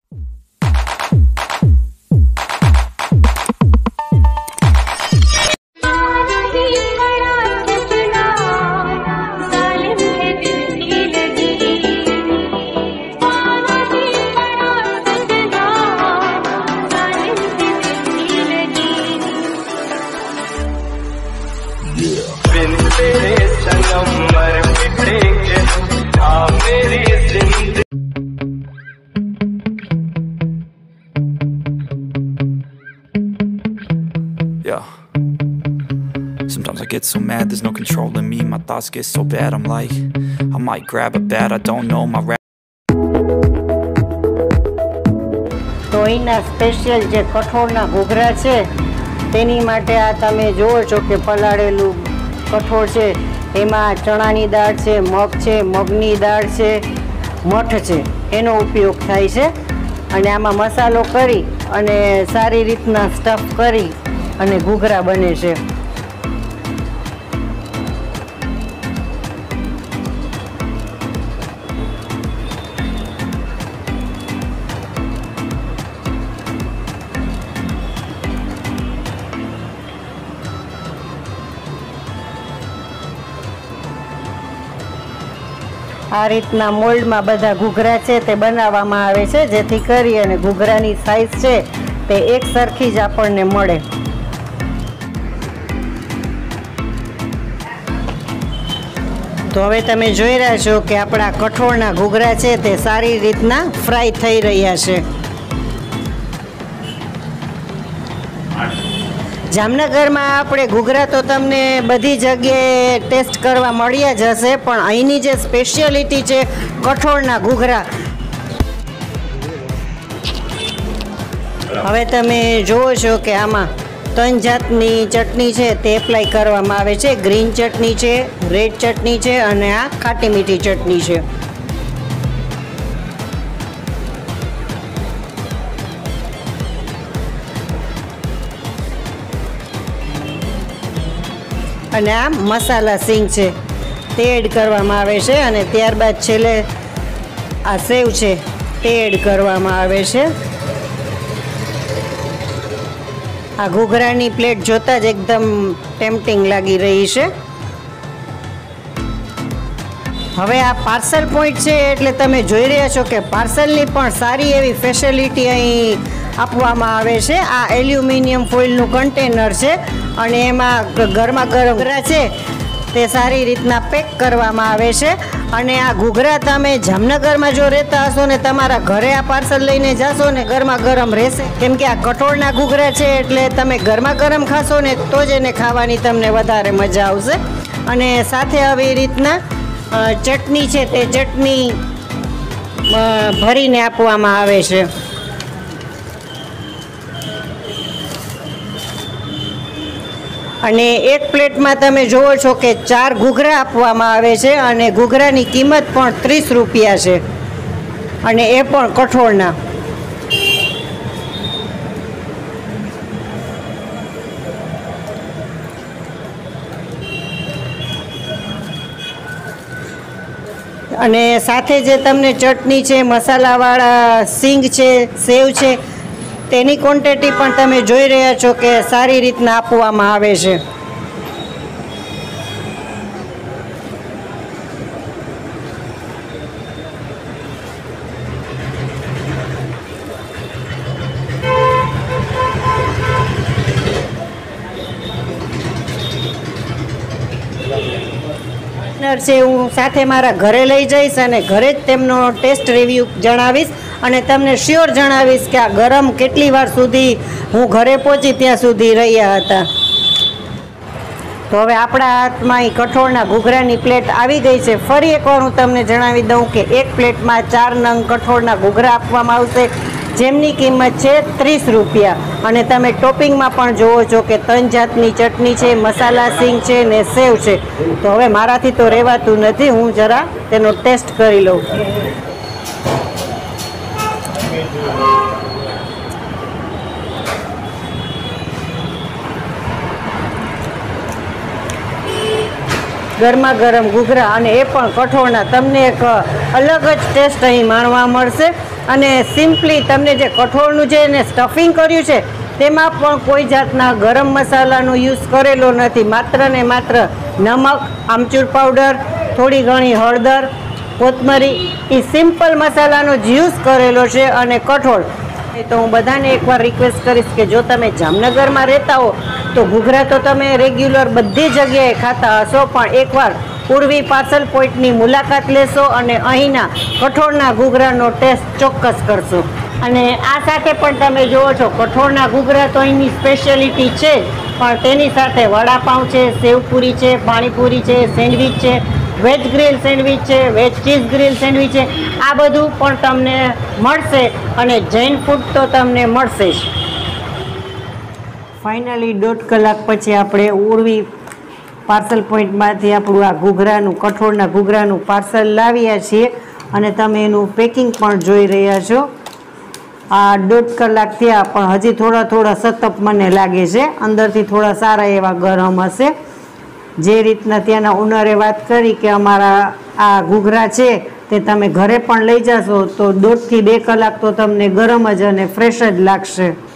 Sometimes I get so mad, there's no controlling me. My thoughts get so bad, I'm like, I might grab a bat, I don't know my rap. તો અહીંના special જે કઠોળના ઘૂઘરા છે તેની માટે આ તમે જુઓ છો કે પલાળેલું કઠોળ છે, એમાં ચણાની દાળ છે, મગ છે, મગની દાળ છે, મઠ છે, એનો ઉપયોગ થાય છે. અને આમાં મસાલો કરી અને સારી રીતના સ્ટફ કરી અને ઘૂઘરા બને છે. આ રીતના મોલ્ડમાં બધા ઘૂઘરા છે તે બનાવવામાં આવે છે, જેથી કરી અને ઘૂઘરાની સાઈઝ છે તે એક સરખી જ આપણને મળે. તો હવે તમે જોઈ રહ્યા છો કે આપણા કઠોળના ઘૂઘરા છે તે સારી રીતના ફ્રાય થઈ રહ્યા છે. જામનગરમાં આપણે ઘૂઘરા તો તમને બધી જગ્યાએ ટેસ્ટ કરવા મળ્યા જ હશે, પણ અહીંની જે સ્પેશિયાલિટી છે કઠોળના ઘૂઘરા, હવે તમે જુઓ છો કે આમાં 3 જાતની ચટણી છે તે એપ્લાય કરવામાં આવે છે. ગ્રીન ચટણી છે, રેડ ચટણી છે અને આ ખાટી મીઠી ચટણી છે. અને આ મસાલા સિંગ છે તે એડ કરવામાં આવે છે. અને ત્યારબાદ છેલ્લે આ સેવ છે તે એડ કરવામાં આવે છે. આ ઘૂઘરાની પ્લેટ જોતાં જ એકદમ ટેમ્પટિંગ લાગી રહી છે. હવે આ પાર્સલ પોઈન્ટ છે એટલે તમે જોઈ રહ્યા છો કે પાર્સલની પણ સારી એવી ફેસિલિટી અહીં આપવામાં આવે છે. આ એલ્યુમિનિયમ ફોઇલનું કન્ટેનર છે અને એમાં ગરમા ગરમ ઘૂઘરા છે તે સારી રીતના પેક કરવામાં આવે છે. અને આ ઘૂઘરા તમે જામનગરમાં જો રહેતા હશો ને તમારા ઘરે આ પાર્સલ લઈને જશો ને ગરમા ગરમ રહેશે, કેમ કે આ કઠોળના ઘૂઘરા છે એટલે તમે ગરમા ગરમ ખાશો ને તો જ એને ખાવાની તમને વધારે મજા આવશે. અને સાથે આવી રીતના ચટણી છે તે ચટણી ભરીને આપવામાં આવે છે. અને એક પ્લેટમાં તમે જુઓ છો કે 4 ઘૂઘરા આપવામાં આવે છે અને ઘૂઘરાની કિંમત પણ 30 રૂપિયા છે અને એ પણ કઠોળના. અને સાથે જે તમને ચટણી છે, મસાલાવાળા સિંગ છે, સેવ છે, તેની ક્વોન્ટિટી પણ તમે જોઈ રહ્યા છો કે સારી રીતના આપવામાં આવે છે. છે હું સાથે મારા ઘરે લઈ જઈશ અને ઘરે જ તેમનો ટેસ્ટ રિવ્યૂ જણાવીશ અને તમને શ્યોર જણાવીશ કે આ ગરમ કેટલી વાર સુધી હું ઘરે પહોંચી ત્યાં સુધી રહ્યા હતા. તો હવે આપણા હાથમાં અહીં કઠોળના ઘૂઘરાની પ્લેટ આવી ગઈ છે. ફરી એકવાર હું તમને જણાવી દઉં કે એક પ્લેટમાં 4 નંગ કઠોળના ઘૂઘરા આપવામાં આવશે, જેમની કિંમત છે 30 રૂપિયા. અને તમે ટોપિંગમાં પણ જુઓ છો કે 3 જાતની ચટણી છે, મસાલા સિંગ છે ને સેવ છે. તો હવે મારાથી તો રહેવાતું નથી, હું જરા તેનો ટેસ્ટ કરી લઉં. ગરમા ગરમ ઘૂઘરા અને એ પણ કઠોળના, તમને એક અલગ જ ટેસ્ટ અહીં માણવા મળશે. અને સિમ્પલી તમને જે કઠોળનું જે એને સ્ટફિંગ કર્યું છે તેમાં પણ કોઈ જાતના ગરમ મસાલાનો યુઝ કરેલો નથી. માત્ર ને માત્ર નમક, આમચૂર પાવડર, થોડી ઘણી હળદર, કોથમરી એ સિમ્પલ મસાલાનો જ યુઝ કરેલો છે. અને કઠોળ તો હું બધાને એકવાર રિક્વેસ્ટ કરીશ કે જો તમે જામનગરમાં રહેતા હો તો ઘૂઘરા તો તમે રેગ્યુલર બધી જગ્યાએ ખાતા હશો, પણ એકવાર પૂર્વી પાર્સલ પોઈન્ટની મુલાકાત લેશો અને અહીંના કઠોળના ઘૂઘરાનો ટેસ્ટ ચોક્કસ કરશો. અને આ સાથે પણ તમે જુઓ છો કઠોળના ઘૂઘરા તો અહીંની સ્પેશિયાલિટી છે, પણ તેની સાથે વડાપાઉં છે, સેવપુરી છે, પાણીપુરી છે, સેન્ડવિચ છે, વેજ ગ્રીલ સેન્ડવિચ છે, વેજ ચીઝ ગ્રીલ સેન્ડવિચ છે, આ બધું પણ તમને મળશે. અને જૈન ફૂડ તો તમને મળશે જ. ફાઇનલી 1.5 કલાક પછી આપણે ઉર્વી પાર્સલ પોઈન્ટમાંથી આપણું આ ઘૂઘરાનું કઠોળના ઘૂઘરાનું પાર્સલ લાવ્યા છીએ અને તમે એનું પેકિંગ પણ જોઈ રહ્યા છો. આ 1.5 કલાક થયા પણ હજી થોડા સતપ મને લાગે છે, અંદરથી થોડા સારા એવા ગરમ હશે. જે રીતના ત્યાંના ઓનરે વાત કરી કે અમારા આ ઘૂઘરા છે તે તમે ઘરે પણ લઈ જશો તો 1.5 થી 2 કલાક તો તમને ગરમ જ અને ફ્રેશ જ લાગશે.